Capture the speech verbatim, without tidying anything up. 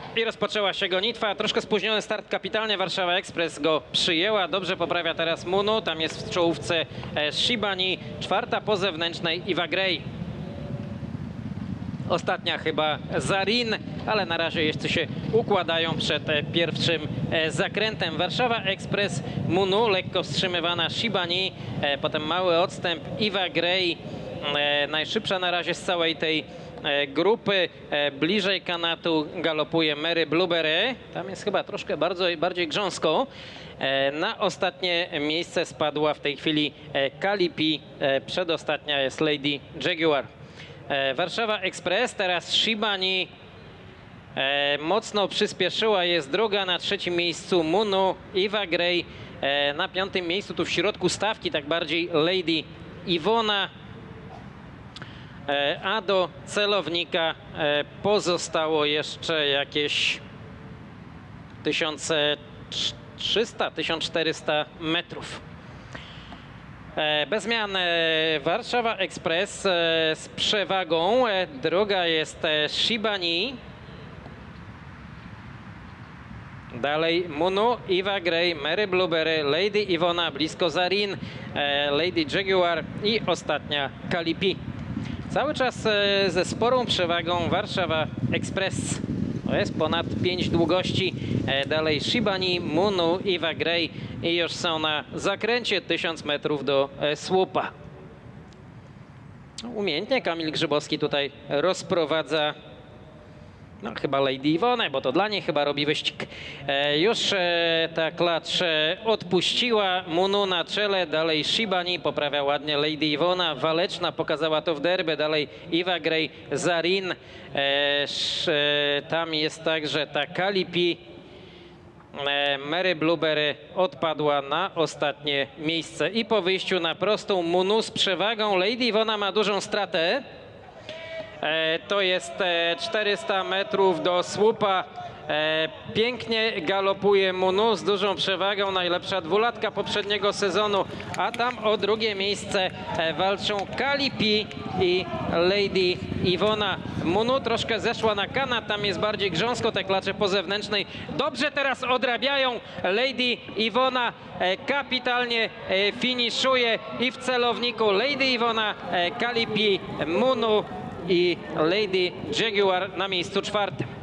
I rozpoczęła się gonitwa. Troszkę spóźniony start, kapitalnie Warszawa Express go przyjęła. Dobrze poprawia teraz Munu. Tam jest w czołówce Shibani. Czwarta po zewnętrznej Eva Gray. Ostatnia chyba Zarin, ale na razie jeszcze się układają przed pierwszym zakrętem. Warszawa Express, Munu, lekko wstrzymywana Shibani, potem mały odstęp Eva Gray, najszybsza na razie z całej tej grupy. Bliżej kanatu galopuje Mary Blueberry. Tam jest chyba troszkę bardzo, bardziej grząsko. Na ostatnie miejsce spadła w tej chwili Calipi. Przedostatnia jest Lady Jaguar. Warszawa Express, teraz Shibani e, mocno przyspieszyła, jest druga, na trzecim miejscu Munu, Eva Gray, e, na piątym miejscu tu w środku stawki tak bardziej Lady Iwona, e, a do celownika e, pozostało jeszcze jakieś tysiąc trzysta do tysiąc czterysta metrów. Bez zmian Warszawa Express z przewagą. Druga jest Shibani. Dalej Munu, Eva Gray, Mary Blueberry, Lady Iwona, blisko Zarin, Lady Jaguar i ostatnia Calipi. Cały czas ze sporą przewagą Warszawa Express. To jest ponad pięć długości. Dalej Shibani, Munu, Eva Gray i już są na zakręcie tysiąc metrów do słupa. Umiejętnie Kamil Grzybowski tutaj rozprowadza no, chyba Lady Iwonę, bo to dla niej chyba robi wyścig. E, już e, ta klacz e, odpuściła. Munu na czele, dalej Shibani, poprawia ładnie Lady Iwona. Waleczna pokazała to w derby, dalej Eva Gray, Zarin. E, sz, e, tam jest także ta Calipi. E, Mary Blueberry odpadła na ostatnie miejsce. I po wyjściu na prostą Munu z przewagą. Lady Iwona ma dużą stratę. To jest czterysta metrów do słupa. Pięknie galopuje Munu z dużą przewagą, najlepsza dwulatka poprzedniego sezonu, a tam o drugie miejsce walczą Calipi i Lady Iwona. Munu troszkę zeszła na kanat, tam jest bardziej grząsko, te klacze po zewnętrznej dobrze teraz odrabiają. Lady Iwona kapitalnie finiszuje i w celowniku Lady Iwona, Calipi, Munu i Lady Jaguar na miejscu czwartym.